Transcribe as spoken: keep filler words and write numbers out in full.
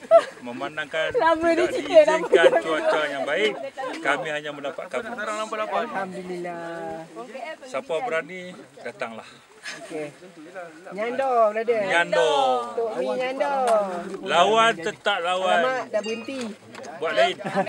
memandangkan tidak diizinkan cuaca yang baik, kami hanya mendapat kabut. Alhamdulillah. Siapa berani, datanglah. Okey. Nyando, brother. Nyando. Tok Mi nyando. Lawan tetap lawan. Alamak, dah berhenti. Buat lain.